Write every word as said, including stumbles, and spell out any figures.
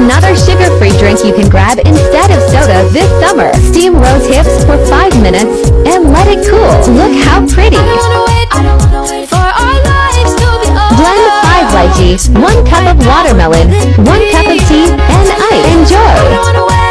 another sugar-free drink you can grab instead of soda this summer. Steam rose hips for five minutes and let it cool. Look how pretty! Blend five lychees, one cup of watermelon, one cup of tea, and ice. Enjoy!